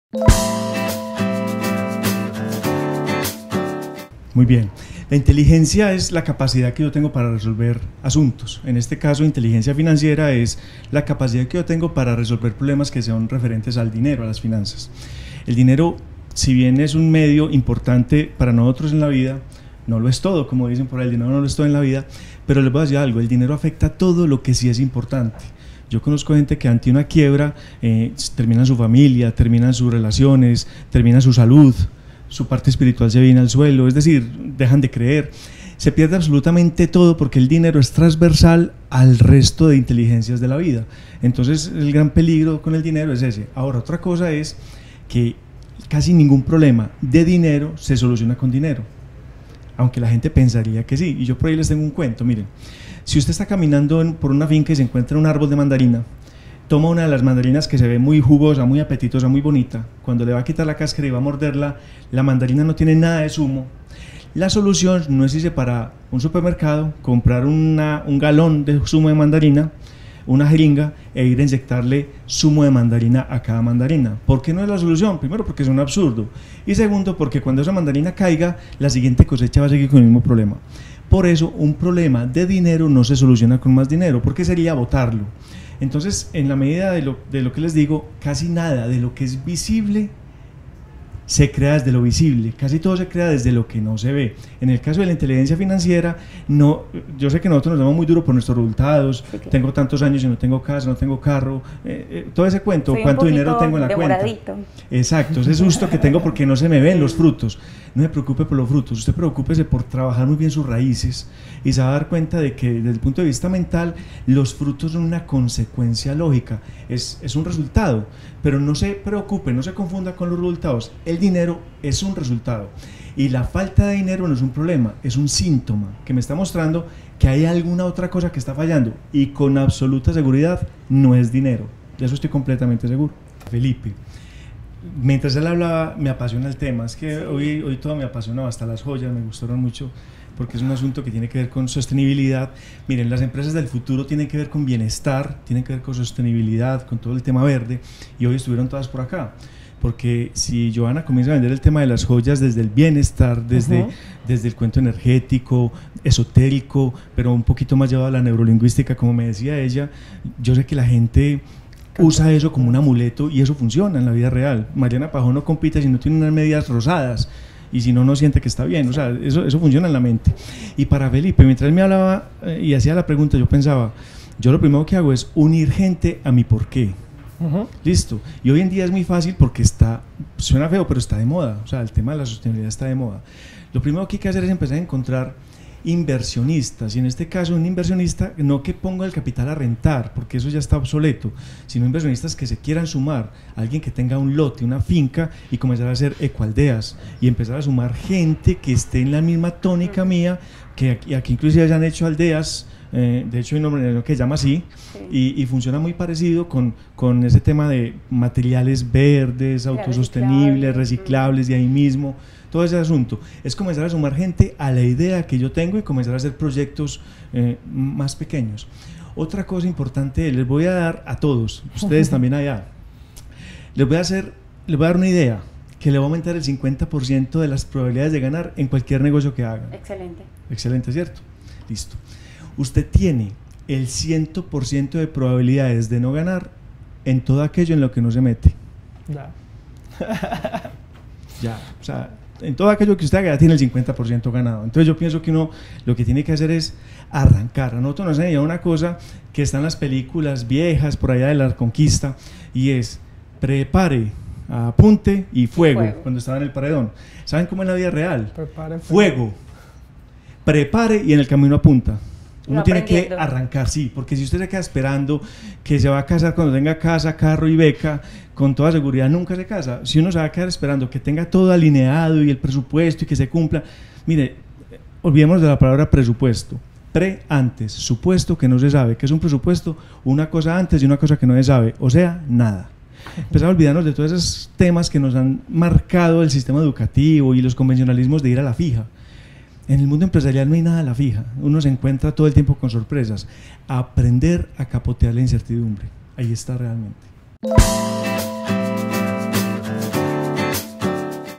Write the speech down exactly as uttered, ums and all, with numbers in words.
Muy bien. La inteligencia es la capacidad que yo tengo para resolver asuntos. En este caso, inteligencia financiera es la capacidad que yo tengo para resolver problemas que sean referentes al dinero, a las finanzas. El dinero, si bien es un medio importante para nosotros en la vida, no lo es todo, como dicen por ahí, el dinero no lo es todo en la vida, pero les voy a decir algo, el dinero afecta todo lo que sí es importante. Yo conozco gente que ante una quiebra eh, termina su familia, terminan sus relaciones, termina su salud, su parte espiritual se viene al suelo, es decir, dejan de creer, se pierde absolutamente todo porque el dinero es transversal al resto de inteligencias de la vida. Entonces el gran peligro con el dinero es ese. Ahora, otra cosa es que casi ningún problema de dinero se soluciona con dinero, aunque la gente pensaría que sí, y yo por ahí les tengo un cuento. Miren, si usted está caminando en, por una finca y se encuentra un árbol de mandarina, toma una de las mandarinas que se ve muy jugosa, muy apetitosa, muy bonita. Cuando le va a quitar la cáscara y va a morderla, la mandarina no tiene nada de zumo. La solución no es irse para un supermercado, comprar una, un galón de zumo de mandarina, una jeringa, e ir a inyectarle zumo de mandarina a cada mandarina. ¿Por qué no es la solución? Primero, porque es un absurdo. Y segundo, porque cuando esa mandarina caiga, la siguiente cosecha va a seguir con el mismo problema. Por eso, un problema de dinero no se soluciona con más dinero, porque sería botarlo. Entonces, en la medida de lo, de lo que les digo, casi nada de lo que es visible se crea desde lo visible, casi todo se crea desde lo que no se ve. En el caso de la inteligencia financiera, no, yo sé que nosotros nos damos muy duro por nuestros resultados, sí, claro. Tengo tantos años y no tengo casa, no tengo carro, eh, eh, todo ese cuento, Soy cuánto dinero tengo en la demoradito. cuenta. Exacto, ese susto que tengo porque no se me ven los frutos. No se preocupe por los frutos, usted preocúpese por trabajar muy bien sus raíces y se va a dar cuenta de que desde el punto de vista mental los frutos son una consecuencia lógica, es, es un resultado, pero no se preocupe, no se confunda con los resultados. El dinero es un resultado y la falta de dinero no es un problema, es un síntoma que me está mostrando que hay alguna otra cosa que está fallando y con absoluta seguridad no es dinero, de eso estoy completamente seguro. Felipe, mientras él hablaba me apasiona el tema, es que sí. hoy, hoy todo me apasionó, hasta las joyas me gustaron mucho porque es un asunto que tiene que ver con sostenibilidad. Miren, las empresas del futuro tienen que ver con bienestar, tienen que ver con sostenibilidad, con todo el tema verde, y hoy estuvieron todas por acá. Porque si Johanna comienza a vender el tema de las joyas desde el bienestar, desde, uh-huh. desde el cuento energético, esotérico, pero un poquito más llevado a la neurolingüística, como me decía ella, yo sé que la gente usa eso como un amuleto y eso funciona en la vida real. Mariana Pajón no compite si no tiene unas medias rosadas y si no, no siente que está bien, o sea, eso, eso funciona en la mente. Y para Felipe, mientras él me hablaba eh, y hacía la pregunta, yo pensaba, yo lo primero que hago es unir gente a mi porqué. Uh-huh. Listo, y hoy en día es muy fácil porque está, suena feo, pero está de moda, o sea, el tema de la sostenibilidad está de moda. Lo primero que hay que hacer es empezar a encontrar inversionistas, y en este caso un inversionista no que ponga el capital a rentar, porque eso ya está obsoleto, sino inversionistas que se quieran sumar, alguien que tenga un lote, una finca y comenzar a hacer ecoaldeas y empezar a sumar gente que esté en la misma tónica mía, que aquí, aquí inclusive ya han hecho aldeas. Eh, de hecho hay un nombre que se llama así, sí. y, y funciona muy parecido con, con ese tema de materiales verdes, autosostenibles, reciclables, de ahí mismo, todo ese asunto. Es comenzar a sumar gente a la idea que yo tengo y comenzar a hacer proyectos eh, más pequeños. Otra cosa importante, les voy a dar a todos, ustedes también allá, les voy a hacer, les voy a dar una idea que le va a aumentar el cincuenta por ciento de las probabilidades de ganar en cualquier negocio que hagan. Excelente. Excelente, ¿cierto? Listo. Usted tiene el cien por ciento de probabilidades de no ganar en todo aquello en lo que no se mete. Ya. Ya, o sea, en todo aquello que usted haga ya tiene el cincuenta por ciento ganado. Entonces yo pienso que uno lo que tiene que hacer es arrancar. A nosotros nos enseña una cosa que está en las películas viejas por allá de la conquista, y es prepare, apunte y fuego, fuego. Cuando estaba en el paredón. ¿Saben cómo es la vida real? Prepare, fuego, prepare y en el camino apunta. Uno no tiene que arrancar, sí, porque si usted se queda esperando que se va a casar cuando tenga casa, carro y beca, con toda seguridad nunca se casa. Si uno se va a quedar esperando que tenga todo alineado y el presupuesto y que se cumpla, mire, olvidemos de la palabra presupuesto. Pre antes, supuesto que no se sabe, que es un presupuesto, una cosa antes y una cosa que no se sabe, o sea, nada. Empezar a olvidarnos de todos esos temas que nos han marcado el sistema educativo y los convencionalismos de ir a la fija. En el mundo empresarial no hay nada a la fija, uno se encuentra todo el tiempo con sorpresas. Aprender a capotear la incertidumbre, ahí está realmente.